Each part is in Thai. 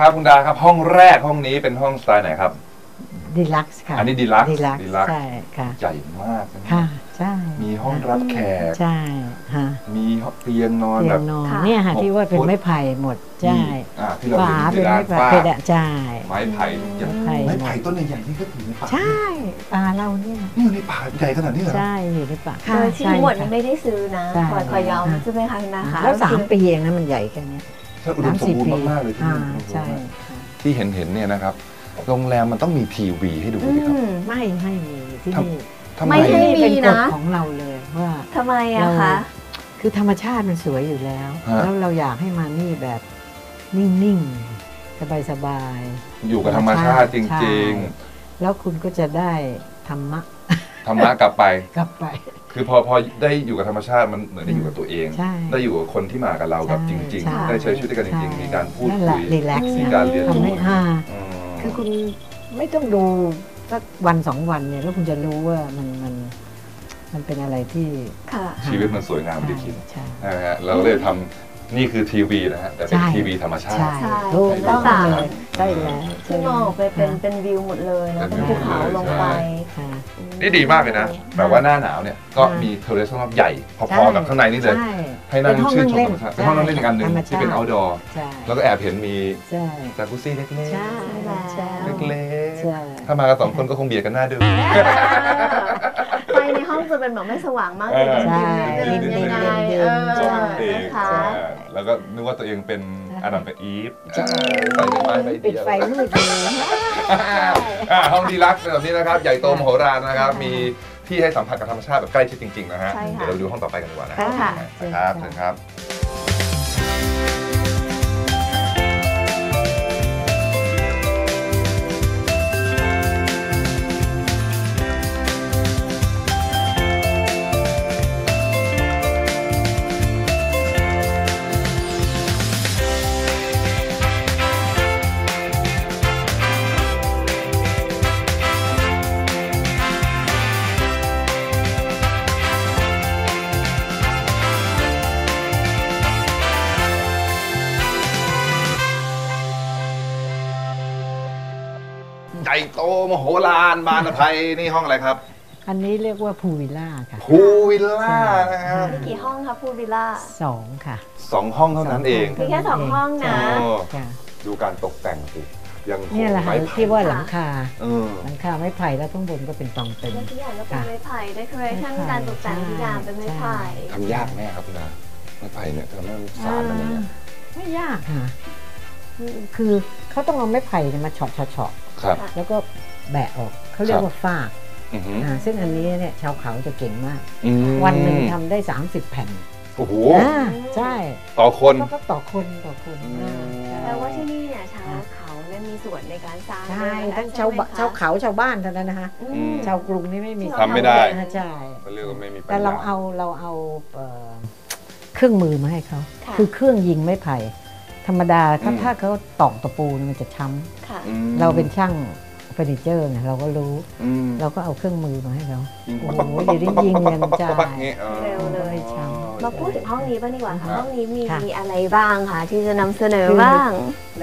ครับคุณดาครับห้องแรกห้องนี้เป็นห้องสไตล์ไหนครับดีลักซ์ค่ะอันนี้ดีลักซ์ใช่ค่ะใหญ่มากค่ะใช่มีห้องรับแขกใช่ฮะมีเตียงนอนแบบเนี่ยค่ะที่ว่าเป็นไม้ไผ่หมดใช่ที่เราเห็นเป็นไม้ไผ่ใช่ไม้ไผ่ไม้ไผ่ต้นใหญ่ๆนี่ก็อยู่ในป่าใช่ป่าเราเนี่ยนี่ในป่าใหญ่ขนาดนี้เหรอใช่อยู่ในป่าโดยที่หมดไม่ได้ซื้อนะคอยย้อมใช่ไหมคะนะคะแล้ว3 ปีเองนะมันใหญ่แค่นี้ถ้าอุดมสมบูรณ์มากๆเลยที่นี่ใช่ที่เห็นเนี่ยนะครับโรงแรมมันต้องมีทีวีให้ดูดิครับไม่ให้มีที่นี่ไม่ให้มีนะของเราเลยว่าทำไมอะคะคือธรรมชาติมันสวยอยู่แล้วแล้วเราอยากให้มานี่แบบนิ่งๆสบายๆอยู่กับธรรมชาติจริงๆแล้วคุณก็จะได้ธรรมะกลับไปคือพอได้อยู่กับธรรมชาติมันเหมือนได้อยู่กับตัวเองได้อยู่กับคนที่มากับเราแบบจริงๆได้ใช้ชีวิตด้วยกันจริงๆมีการพูดคุยมีการเรียนรู้คือคุณไม่ต้องดูสักวัน2 วันเนี่ยแล้วคุณจะรู้ว่ามันเป็นอะไรที่ชีวิตมันสวยงามดีคิดนะฮะเราเลยทำนี่คือทีวีนะฮะแต่เป็นทีวีธรรมชาติถูกต้องเลยได้แล้วที่มองไปเป็นวิวหมดเลยนะเป็นภูเขาลงไปนี่ดีมากเลยนะแบบว่าหน้าหนาวเนี่ยก็มีเทอร์เรสข้างนอกใหญ่พอๆกับข้างในนี่เลยให้นั่งชื่นชมธรรมชาติเป็นห้องนั่งเล่นอีกอันหนึ่งที่เป็น outdoor แล้วก็แอบเห็นมีจากุซี่เล็กๆเล็กๆถ้ามากัน2 คนก็คงเบียดกันหน้าดูไฟในห้องจะเป็นแบบไม่สว่างมากเลยนะคะแล้วก็นึกว่าตัวเองเป็นอาดัมกับอีฟปิดไฟมืดเลยห้องดีลักซ์แบบนี้นะครับใหญ่โตมโหฬารนะครับมีที่ให้สัมผัสกับธรรมชาติแบบใกล้ชิดจริงๆนะฮะเดี๋ยวเราดูห้องต่อไปกันดีกว่านะครับเชิญครับใหญ่โตมโหฬารบานอภัยนี่ห้องอะไรครับอันนี้เรียกว่าพูวิลล่าค่ะพูวิลล่านะครับมีกี่ห้องคะพูวิลล่า 2ค่ะ 2 ห้องเท่านั้นเองมีแค่2 ห้องนะดูการตกแต่งสิยังนี่แหละค่ะที่ว่าหลังคาไม้ไผ่แล้วข้างบนก็เป็นตองตึงทุกอย่างก็เป็นไม้ไผ่เดคอเรชั่นการตกแต่งทุกอย่างเป็นไม้ไผ่ทำยากไหมครับคุณนาไม้ไผ่เนี่ยทำให้มันสานอะไรเนี่ยไม่ยากค่ะคือเขาต้องเอาไม้ไผ่มาเฉาะแล้วก็แบะออกเขาเรียกว่าฟากซึ่งอันนี้เนี่ยชาวเขาจะเก่งมากวันหนึ่งทำได้30 แผ่นโอ้โหใช่ต่อคนก็ต่อคนแปลว่าที่นี่เนี่ยชาวเขาเนี่ยมีส่วนในการสร้างใช่ทั้งชาวเขาชาวบ้านเท่านั้นนะคะชาวกรุงนี่ไม่มีทำไม่ได้ใช่เรียกว่าไม่มีแต่เราเอาเครื่องมือมาให้เขาคือเครื่องยิงไม้ไผ่ธรรมดาถ้าเขาตอกตะปูมันจะช้ำเราเป็นช่างเฟอร์นิเจอร์ไงเราก็รู้เราก็เอาเครื่องมือมาให้เราโอ้โหเดี๋ยวได้ยิงกันจ้าเร็วเลยมาพูดถึงห้องนี้บ้างดีกว่าค่ะห้องนี้มีอะไรบ้างคะที่จะนำเสนอบ้าง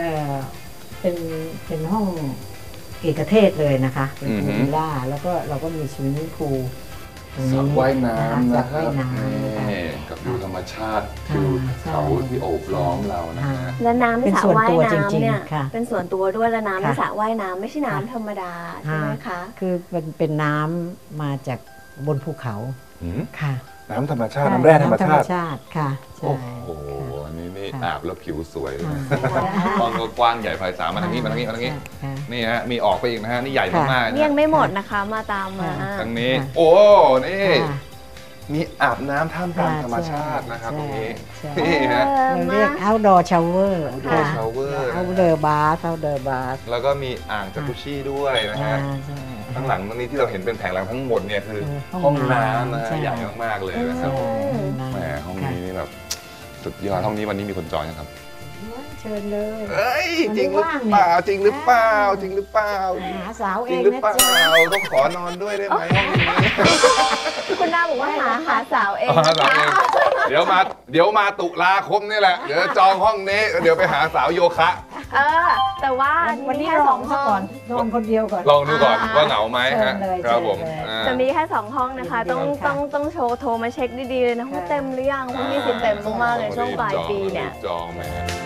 เป็นห้องเอกเทศเลยนะคะเป็นพูลวิลล่าแล้วก็เราก็มีสวิมมิ่งพูลสระว่ายน้ำนะครับกับดูธรรมชาติดูเขาที่โอบล้อมเรานะฮะและน้ำในสระว่ายน้ำเนี่ยเป็นส่วนตัวด้วยและน้ำในสระว่ายน้ำไม่ใช่น้ำธรรมดาใช่ไหมคะคือเป็นน้ำมาจากบนภูเขาค่ะน้ำธรรมชาติน้ำแร่ธรรมชาติค่ะโอ้โหอันนี้อาบแล้วผิวสวยเลยห้องก็กว้างใหญ่ไพศาลมาทางนี้นี่ฮะมีออกไปอีกนะฮะนี่ใหญ่มากๆยังไม่หมดนะคะมาตามมาทางนี้โอ้นี่มีอาบน้ำท่ามกลางธรรมชาตินะครับตรงนี้นี่ฮะเรียก outdoor shower outdoor bath แล้วก็มีอ่างจักรุชี่ด้วยนะฮะข้างหลังตรงนี้ที่เราเห็นเป็นแผงหลังทั้งหมดเนี่ยคือห้องน้ำนะใหญ่มากๆเลยนะครับแหมห้องนี้นี่แบบสุดยอดห้องนี้วันนี้มีคนจองยังครับเชิญเลยเอ้ยจริงหรือเปล่าจริงหรือเปล่าหาสาวเองนะจ๊ะต้องขอนอนด้วยได้ไหมห้องนี้คุณนาบอกว่าหาสาวเองเดี๋ยวมาตุลาคมนี่แหละเดี๋ยวจองห้องนี้เดี๋ยวไปหาสาวโยคะแต่ว่าวันนี้แค่ลสออง งซะห้อก่อง นลองคนเดียวก่อนลองดูก่อนว่าเหงาไหมฮะเชิญเลยครับผมเชิญเลยจะมีแค่ 2 ห้องนะคะ ต้องโทรมาเช็คดีๆเลยนะว่าเต็มหรือยังเพราะมีสิทธิ์เต็มมากๆเลยช่วงปลายปีเนี่ยจองไหมฮะ